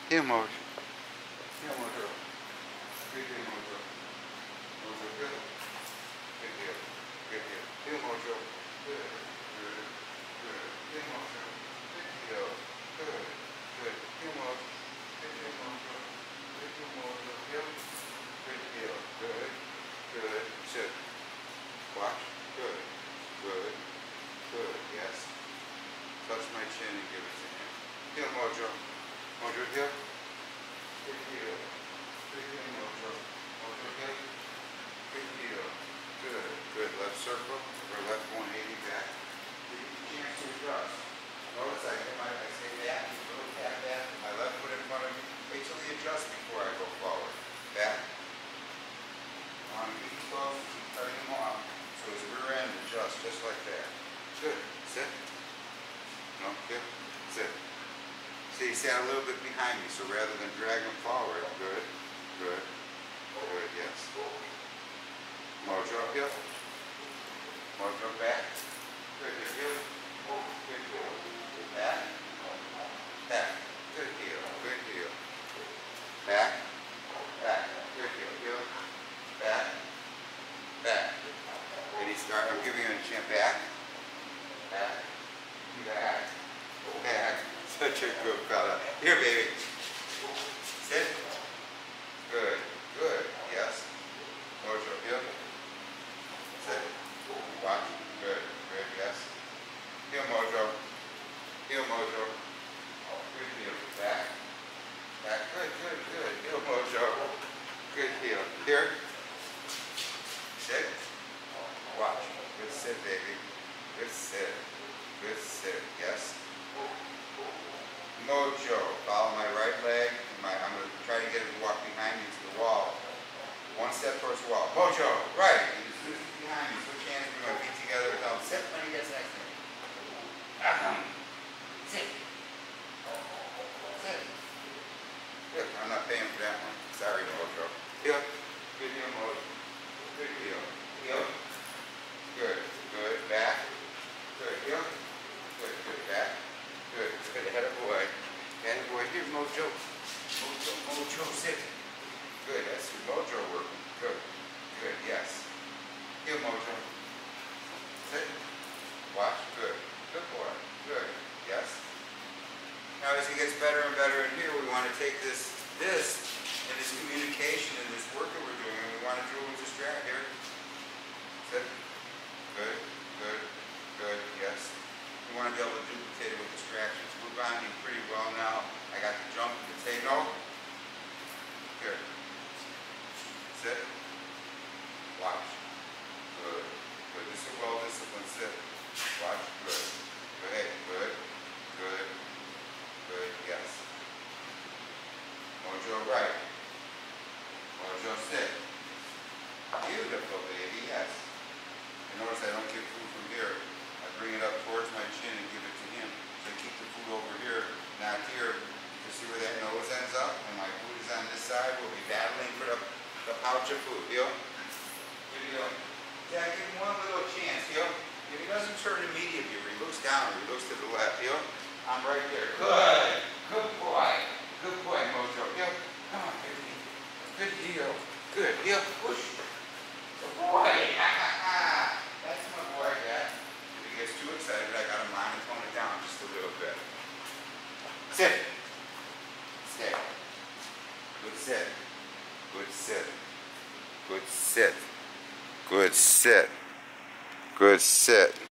Here, Mojo. Here, Mojo. Good deal, Mojo. Mojo, good. Good deal. Good deal. Here, Mojo. Good. Good. Good. Here, Mojo. Good deal. Good. Good. Here, Mojo. Good deal, Mojo. Good deal, Mojo. Here. Good deal. Good. Good. Sit. Watch. Good. Good. Good. Yes. Touch my chin and give it to him. Here, Mojo. Mojo, here. Good deal. Good deal, Mojo. Mojo, here. Good deal. Good. Good. Left circle or left 180 back. Give you a chance to adjust. Notice I say back, you little tap back, my left foot in front of me. Wait till he adjusts before I go forward. Back. On keep close, keep cutting him off. So his rear end adjusts just like that. Good. Sit. No, here. Sit. See, he sat a little bit behind me, so rather than drag him forward, good, good, good, yes. Mojo up here. Mojo back. Good, good, good. Good deal. Back. Back. Good deal. Good deal. Back. Back. Good deal. Heel. Back. Back. Ready, start. I'm giving you a chant. Back. Back. Back. Back. Such a good fella. Here, baby. Sit. Good. Good. Yes. Mojo. Here. Sit. Watch. Good. Good. Yes. Heel, Mojo. Heel, Mojo. Good heel. Back. Back. Good. Good. Good. Heel, Mojo. Good heel. Here. Sit. Watch. Good sit, baby. Good sit. Good sit. Yes. Mojo. Follow my right leg. I'm going to try to get him to walk behind me to the wall. One step towards the wall. Mojo. Right. You just switch behind me. Switch hands. Bring my feet together. Tell him sit when he gets next to me. Sit. Sit. Good. I'm not paying for that one. Sorry, Mojo. Heel. Good heel, Mojo. Good heel. Heel. Good. Good. Back. Good. Heel. Good. Good. Back. Good. Good. Ahead of boy. Ahead of boy. Here, Mojo. Mojo. Mojo. Sit. Good. That's your Mojo working. Good. Good. Yes. Heel, Mojo. Sit. Watch. Good. Good boy. Good. Yes. Now as he gets better and better in here, we want to take this and this communication and this work that we're doing, and we want to do it with this drag here. Sit. Good. Good. Good. Yes. We want to be able to duplicate it with distractions. We're bonding pretty well now. I got the jump and the say no. Good. Sit. Watch. Good. Good. This is a well-disciplined sit. Watch. Good. Good. Good. Good. Good. Yes. Mojo right. Mojo sit. Beautiful, baby. Yes. And notice I don't get food from here. I bring it up towards my chin and give it to him. So I keep the food over here, not here. You see where that nose ends up? And my food is on this side. We'll be battling for the pouch of food. Deal? Good deal. Yeah, give him one little chance. Deal? If he doesn't turn immediately, or he looks down, or he looks to the left. Deal? I'm right there. Good. Good boy. Good boy, Mojo. Deal? Come on, baby. Good deal. Good deal. Push. Good boy. That's my boy, Dad. If he gets too excited, I got to monotone it down just a little bit. Sit. Sit. Good sit. Good sit. Good sit. Good sit. Good sit.